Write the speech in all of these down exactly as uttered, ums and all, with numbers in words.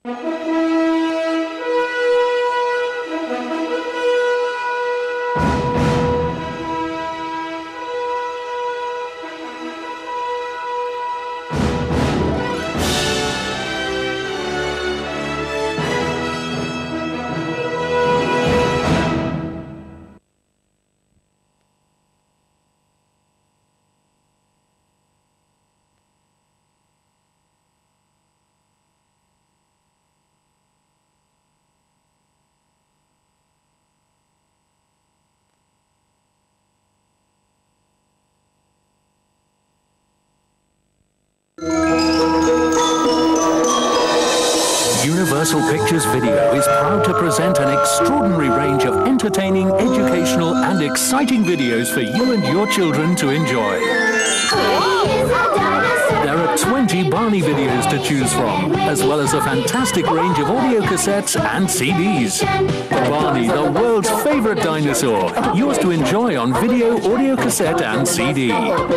Universal Pictures Video is proud to present an extraordinary range of entertaining, educational and exciting videos for you and your children to enjoy. There are twenty Barney videos to choose from, as well as a fantastic range of audio cassettes and C Ds. Barney, the world's favorite dinosaur, yours to enjoy on video, audio cassette and C D.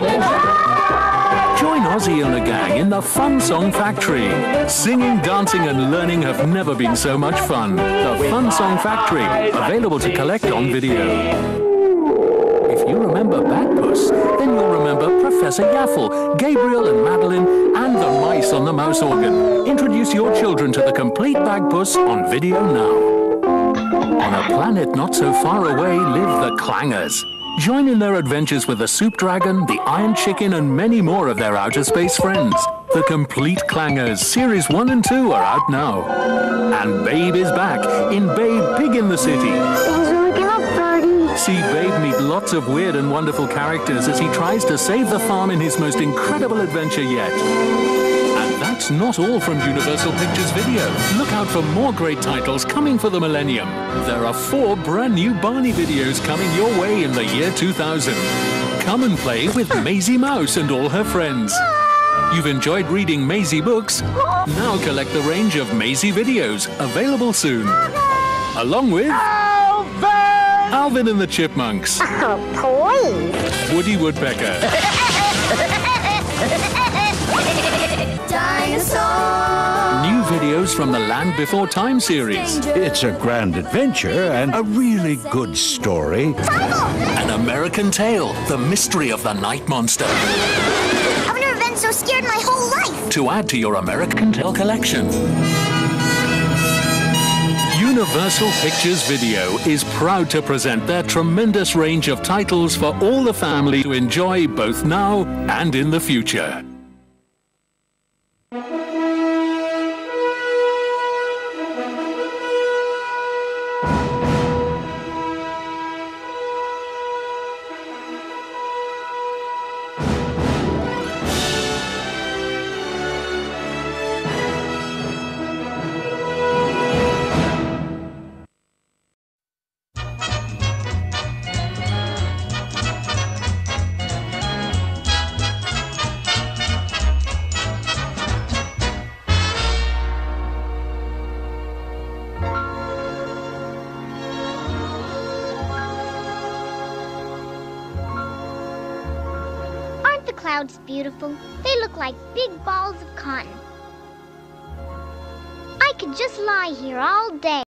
Join Ozzy and the gang in the Fun Song Factory. Singing, dancing and learning have never been so much fun. The Fun Song Factory, available to collect on video. If you remember Bagpuss, then you'll remember Professor Yaffle, Gabriel and Madeline, and the mice on the mouse organ. Introduce your children to the complete Bagpuss on video now. On a planet not so far away live the Clangers. Join in their adventures with the Soup Dragon, the Iron Chicken, and many more of their outer space friends. The Complete Clangers, Series one and two are out now. And Babe is back in Babe Pig in the City. See Babe meet lots of weird and wonderful characters as he tries to save the farm in his most incredible adventure yet. And that's not all from Universal Pictures Video. Look out for more great titles coming for the millennium. There are four brand new Barney videos coming your way in the year two thousand. Come and play with Maisie Mouse and all her friends. You've enjoyed reading Maisie books? Now collect the range of Maisie videos, available soon. Along with... Alvin! Alvin and the Chipmunks. Oh, please. Woody Woodpecker. Dinosaur! New videos from the Land Before Time series. It's a grand adventure and a really good story. An American Tale, the mystery of the night monster. I've never been so scared in my whole life. To add to your American Tale collection. Universal Pictures Video is proud to present their tremendous range of titles for all the family to enjoy both now and in the future. Clouds beautiful. They look like big balls of cotton. I could just lie here all day.